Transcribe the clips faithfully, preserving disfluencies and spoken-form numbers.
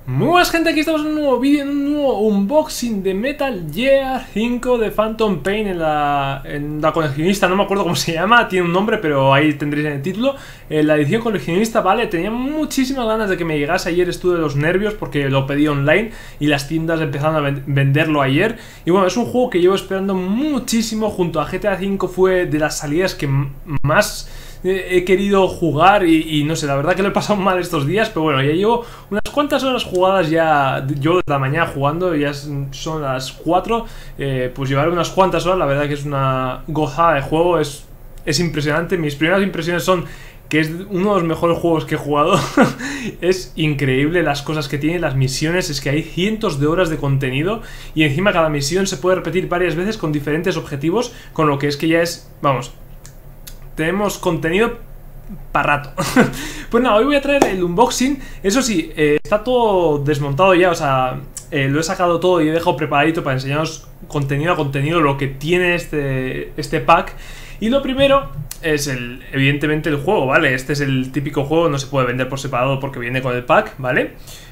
Muy buenas gente, aquí estamos en un nuevo vídeo, en un nuevo unboxing de Metal Gear cinco de Phantom Pain en la, en la coleccionista, no me acuerdo cómo se llama, tiene un nombre pero ahí tendréis en el título. En la edición coleccionista, vale, tenía muchísimas ganas de que me llegase ayer, estuve de los nervios porque lo pedí online y las tiendas empezaron a venderlo ayer. Y bueno, es un juego que llevo esperando muchísimo, junto a G T A cinco fue de las salidas que más he querido jugar y, y no sé, la verdad que lo he pasado mal estos días, pero bueno, ya llevo unas cuantas horas jugadas ya, yo desde la mañana jugando, ya son las cuatro, eh, pues llevaré unas cuantas horas, la verdad que es una gozada de juego, es, es impresionante. Mis primeras impresiones son que es uno de los mejores juegos que he jugado. Es increíble las cosas que tiene, las misiones, es que hay cientos de horas de contenido y encima cada misión se puede repetir varias veces con diferentes objetivos, con lo que es que ya es, vamos, tenemos contenido para rato. Pues nada, hoy voy a traer el unboxing. Eso sí, eh, está todo desmontado ya, o sea, eh, lo he sacado todo y he dejado preparadito para enseñaros contenido a contenido lo que tiene este, este pack. Y lo primero es el, evidentemente el juego, ¿vale? Este es el típico juego, no se puede vender por separado porque viene con el pack, ¿vale?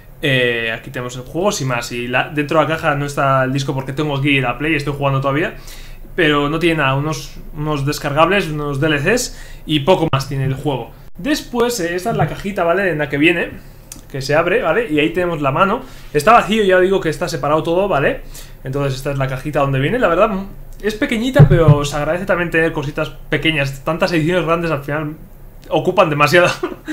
Eh, aquí tenemos el juego, sin más. Y la, dentro de la caja no está el disco porque tengo aquí la Play, estoy jugando todavía. Pero no tiene nada, unos, unos descargables, unos D L Cs y poco más tiene el juego. Después, eh, esta es la cajita, ¿vale? En la que viene, que se abre, ¿vale? Y ahí tenemos la mano. Está vacío, ya digo que está separado todo, ¿vale? Entonces esta es la cajita donde viene. La verdad, es pequeñita, pero se agradece también tener cositas pequeñas. Tantas ediciones grandes al final ocupan demasiado.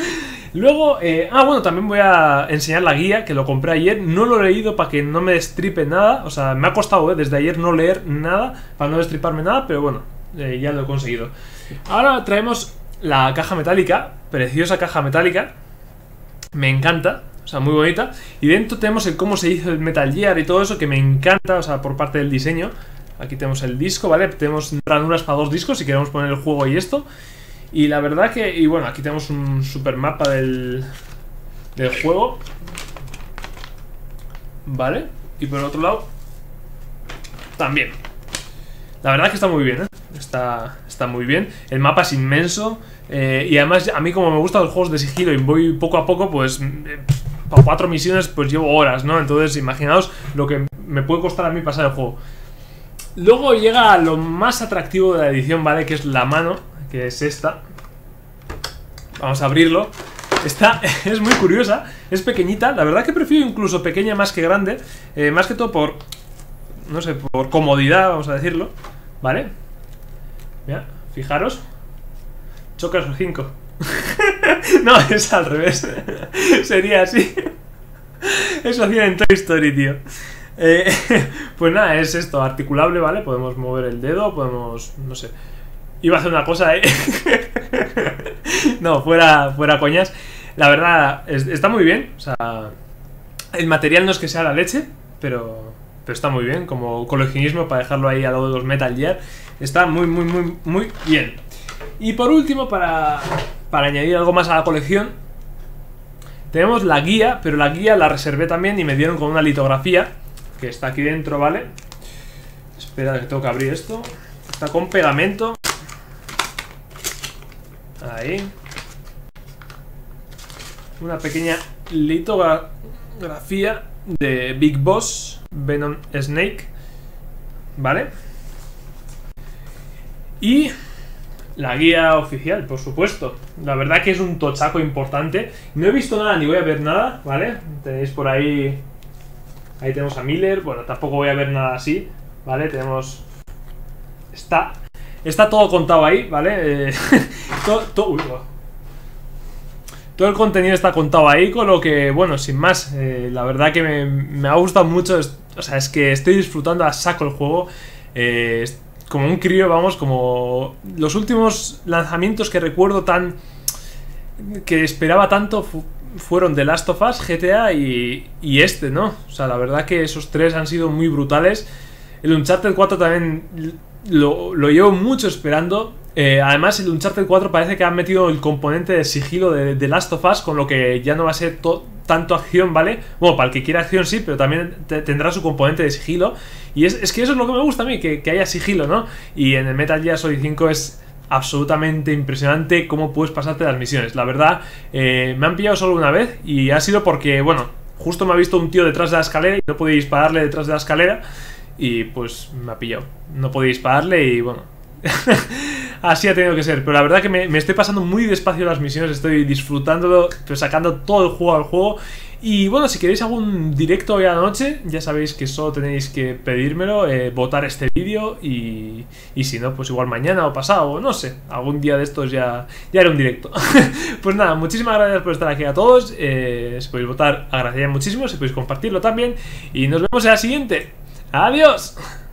Luego, eh, ah bueno, también voy a enseñar la guía, que lo compré ayer. No lo he leído para que no me destripe nada. O sea, me ha costado, eh, desde ayer no leer nada, para no destriparme nada, pero bueno, eh, ya lo he conseguido. Ahora traemos la caja metálica, preciosa caja metálica. Me encanta, o sea, muy bonita. Y dentro tenemos el cómo se hizo el Metal Gear y todo eso, que me encanta, o sea, por parte del diseño. Aquí tenemos el disco, ¿vale? Tenemos ranuras para dos discos si queremos poner el juego y esto. Y la verdad que, y bueno, aquí tenemos un super mapa del, del juego, ¿vale? Y por el otro lado también. La verdad que está muy bien, ¿eh? Está, está muy bien. El mapa es inmenso, eh, y además a mí, como me gustan los juegos de sigilo y voy poco a poco, pues eh, para cuatro misiones pues llevo horas, ¿no? Entonces imaginaos lo que me puede costar a mí pasar el juego. Luego llega lo más atractivo de la edición, ¿vale? Que es la mano, que es esta. Vamos a abrirlo. Esta es muy curiosa, es pequeñita. La verdad que prefiero incluso pequeña más que grande, eh, más que todo por, no sé, por comodidad, vamos a decirlo, ¿vale? Mira, fijaros. Chocas o cinco. No, es al revés. Sería así. Eso hacía en Toy Story, tío. eh, Pues nada, es esto, articulable, ¿vale? Podemos mover el dedo, podemos, no sé. Iba a hacer una cosa, ¿eh? No, fuera, fuera coñas. La verdad, es, está muy bien. O sea, el material no es que sea la leche, pero, pero está muy bien. Como coleccionismo, para dejarlo ahí al lado de los Metal Gear, está muy, muy, muy, muy bien. Y por último, para, para añadir algo más a la colección, tenemos la guía, pero la guía la reservé también y me dieron con una litografía, que está aquí dentro, ¿vale? Espera, que tengo que abrir esto. Está con pegamento. Ahí. Una pequeña litografía de Big Boss, Venom Snake, ¿vale? Y la guía oficial, por supuesto. La verdad que es un tochaco importante. No he visto nada ni voy a ver nada, ¿vale? Tenéis por ahí. Ahí tenemos a Miller. Bueno, tampoco voy a ver nada así, ¿vale? Tenemos. Está. Está todo contado ahí, ¿vale? Eh, todo, todo, uy, todo el contenido está contado ahí, con lo que, bueno, sin más, eh, la verdad que me, me ha gustado mucho. Es, o sea, es que estoy disfrutando a saco el juego. Eh, como un crío, vamos, como los últimos lanzamientos que recuerdo tan... que esperaba tanto fu fueron The Last of Us, G T A y, y este, ¿no? O sea, la verdad que esos tres han sido muy brutales. El Uncharted cuatro también... Lo, lo llevo mucho esperando. eh, Además el Uncharted cuatro parece que han metido el componente de sigilo de The Last of Us, con lo que ya no va a ser tanto acción, ¿vale? Bueno, para el que quiera acción sí, pero también te tendrá su componente de sigilo. Y es, es que eso es lo que me gusta a mí, que, que haya sigilo, ¿no? Y en el Metal Gear Solid cinco es absolutamente impresionante cómo puedes pasarte las misiones. La verdad, eh, me han pillado solo una vez y ha sido porque, bueno, justo me ha visto un tío detrás de la escalera y no podía dispararle detrás de la escalera. Y pues me ha pillado. No podía dispararle y bueno. Así ha tenido que ser. Pero la verdad que me, me estoy pasando muy despacio las misiones. Estoy disfrutándolo, pero sacando todo el juego al juego. Y bueno, si queréis algún directo hoy a la noche, ya sabéis que solo tenéis que pedírmelo, eh, votar este vídeo y, y si no, pues igual mañana o pasado, no sé, algún día de estos ya, ya haré un directo. Pues nada, muchísimas gracias por estar aquí a todos, eh, si podéis votar agradecería muchísimo, si podéis compartirlo también y nos vemos en la siguiente. ¡Adiós!